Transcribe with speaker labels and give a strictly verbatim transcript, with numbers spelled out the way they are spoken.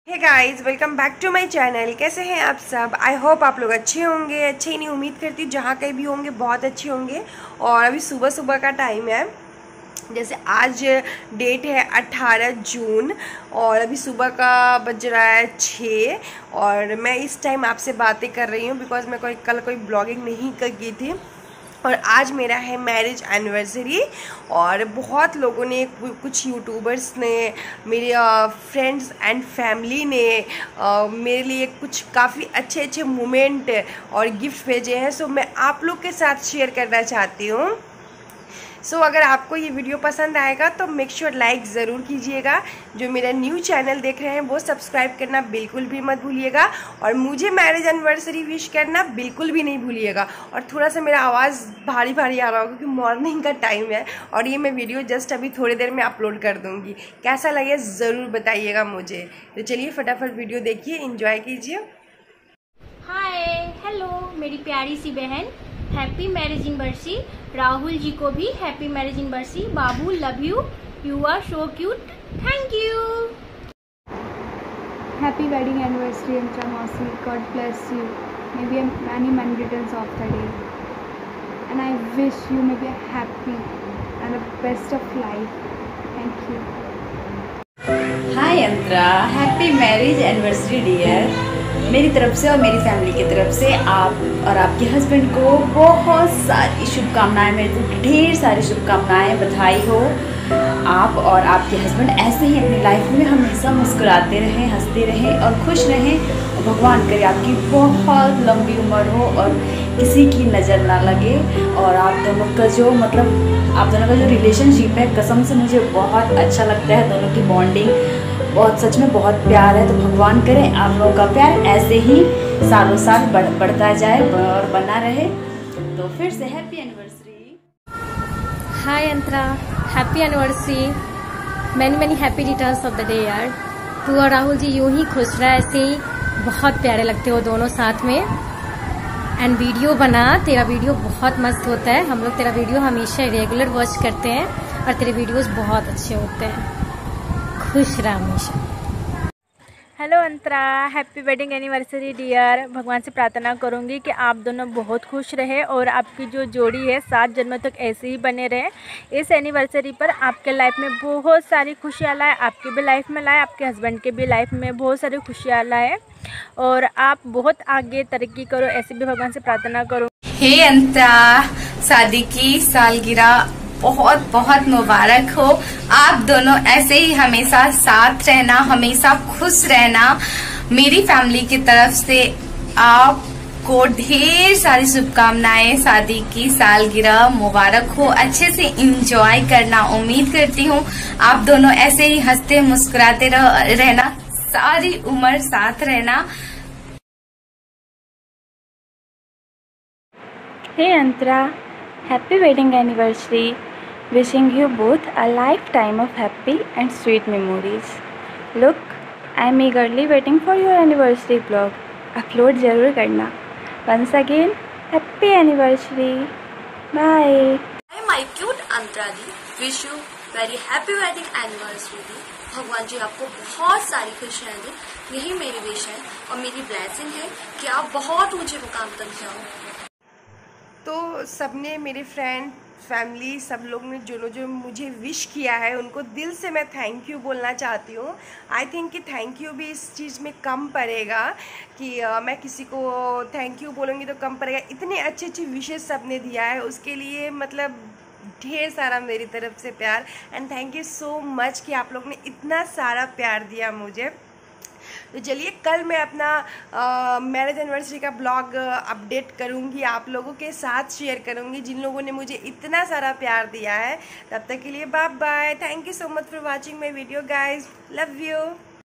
Speaker 1: Hey guys, welcome back to my channel. कैसे हैं आप सब? आई होप आप लोग अच्छे होंगे। अच्छे ही नहीं, उम्मीद करती हूँ जहाँ कहीं भी होंगे बहुत अच्छे होंगे। और अभी सुबह सुबह का टाइम है। जैसे आज डेट है अट्ठारह जून और अभी सुबह का बज रहा है छः और मैं इस टाइम आपसे बातें कर रही हूँ बिकॉज मैं कोई कल कोई ब्लॉगिंग नहीं कर की थी। और आज मेरा है मैरिज एनिवर्सरी और बहुत लोगों ने, कुछ यूट्यूबर्स ने, मेरे फ्रेंड्स एंड फैमिली ने आ, मेरे लिए कुछ काफ़ी अच्छे अच्छे मोमेंट और गिफ्ट भेजे हैं। सो मैं आप लोग के साथ शेयर करना चाहती हूँ। सो so, अगर आपको ये वीडियो पसंद आएगा तो मेक श्योर लाइक ज़रूर कीजिएगा। जो मेरा न्यू चैनल देख रहे हैं वो सब्सक्राइब करना बिल्कुल भी मत भूलिएगा और मुझे मैरिज एनिवर्सरी विश करना बिल्कुल भी नहीं भूलिएगा। और थोड़ा सा मेरा आवाज़ भारी भारी आ रहा होगा क्योंकि मॉर्निंग का टाइम है और ये मैं वीडियो जस्ट अभी थोड़ी देर में अपलोड कर दूँगी। कैसा लगे ज़रूर बताइएगा मुझे। तो चलिए फटाफट वीडियो देखिए, इंजॉय कीजिए।
Speaker 2: हाय हेलो मेरी प्यारी सी बहन, happy marriage anniversary. Rahul ji को भी हैप्पी मैरिज एनिवर्सरी। बाबू love you, you are so cute, thank you.
Speaker 3: Happy wedding anniversary, Antra Masi. God bless you. Maybe many many returns of the day, and I wish you may be happy and the best of life. Thank you.
Speaker 4: Hi Antra, happy marriage anniversary dear. मेरी तरफ से और मेरी family की तरफ से आप और आपके हस्बैंड को बहुत सारी शुभकामनाएं, मेरी तरफ ढेर सारी शुभकामनाएं, बधाई हो। आप और आपके हस्बैंड ऐसे ही अपनी लाइफ में हमेशा मुस्कुराते रहें, हंसते रहें और खुश रहें। और भगवान करे आपकी बहुत लंबी उम्र हो और किसी की नज़र ना लगे। और आप दोनों का जो मतलब आप दोनों का जो रिलेशनशिप है, कसम से मुझे बहुत अच्छा लगता है। दोनों की बॉन्डिंग बहुत, सच में बहुत प्यार है। तो भगवान करे आप लोगों का प्यार ऐसे ही सालों साल बढ़ बढ़ता जाए और बना रहे। तो फिर से happy anniversary.
Speaker 2: Hi Antara, happy anniversary, many many happy returns of the day यार। तू और राहुल जी यूं ही खुश रहे, ऐसे ही बहुत प्यारे लगते हो दोनों साथ में। एंड वीडियो बना, तेरा वीडियो बहुत मस्त होता है। हम लोग तेरा वीडियो हमेशा रेगुलर वॉच करते हैं और तेरे वीडियोस बहुत अच्छे होते हैं। खुश रह हमेशा।
Speaker 5: Hello Antara, happy wedding anniversary dear. भगवान से प्रार्थना करूंगी कि आप दोनों बहुत खुश रहे और आपकी जो जोड़ी है सात जन्मों तक ऐसे ही बने रहे। इस एनिवर्सरी पर आपके लाइफ में बहुत सारी खुशियाँ लाए, आपकी भी लाइफ में लाए, आपके हस्बैंड के भी लाइफ में बहुत सारी खुशियाँ लाए और आप बहुत आगे तरक्की करो, ऐसे भी भगवान से प्रार्थना करूँ।
Speaker 6: हे अंतरा, शादी की सालगिरह बहुत बहुत मुबारक हो। आप दोनों ऐसे ही हमेशा साथ रहना, हमेशा खुश रहना। मेरी फैमिली की तरफ से आपको ढेर सारी शुभकामनाएं। शादी की सालगिरह मुबारक हो। अच्छे से एंजॉय करना। उम्मीद करती हूँ आप दोनों ऐसे ही हंसते मुस्कुराते रह, रहना, सारी उम्र साथ रहना।
Speaker 3: Hey Antra, happy wedding anniversary. Wishing you both a lifetime of happy and sweet memories. Look, I'm eagerly waiting for your anniversary vlog. Upload जरूर करना. Once again, happy anniversary. Bye.
Speaker 7: Hi my cute Antra ji, wish you very happy wedding anniversary दी। भगवान जी आपको बहुत सारी खुशियाँ दें, यही मेरी विश है और मेरी ब्लेसिंग है कि आप बहुत ऊंचे मुकाम तक जाओ।
Speaker 1: तो सबने, मेरे फ्रेंड, फैमिली, सब लोग ने जो जो मुझे विश किया है उनको दिल से मैं थैंक यू बोलना चाहती हूँ। आई थिंक कि थैंक यू भी इस चीज़ में कम पड़ेगा कि uh, मैं किसी को थैंक यू बोलूँगी तो कम पड़ेगा। इतने अच्छे अच्छे विशेस सबने दिया है, उसके लिए मतलब ढेर सारा मेरी तरफ से प्यार। And thank you so much कि आप लोग ने इतना सारा प्यार दिया मुझे। तो चलिए कल मैं अपना मैरिज एनिवर्सरी का ब्लॉग अपडेट करूँगी, आप लोगों के साथ शेयर करूँगी जिन लोगों ने मुझे इतना सारा प्यार दिया है। तब तक के लिए bye bye. Thank you so much for watching my video guys, love you.